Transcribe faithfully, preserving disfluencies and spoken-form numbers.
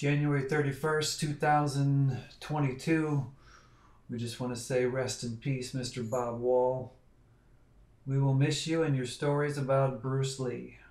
January thirty-first, two thousand twenty-two. We just want to say rest in peace, Mister Bob Wall. We will miss you and your stories about Bruce Lee.